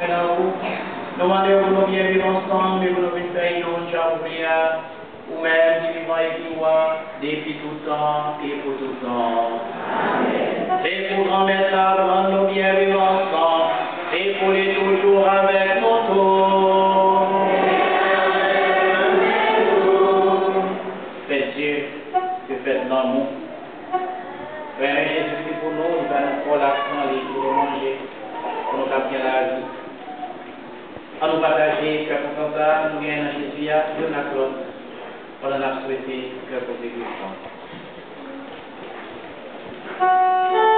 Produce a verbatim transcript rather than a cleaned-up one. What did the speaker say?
Nous demandons pour nous bien vivre ensemble, et pour nous faire une charge prière, ou même qui vivant et qui voit, depuis tout temps et pour tout temps. Amen. Et pour grand-mère, pour nous bien vivre ensemble, et pour les toujours avec nous tous. Faites Dieu, que faites l'amour. Frère Jésus, pour nous, il va nous faire l'accent, pour nous manger, pour nous faire bien la vie. À nous partager, que pour ça, nous gagnons dans Jésus, Dieu n'a pas l'autre, on en a souhaité que pour l'église.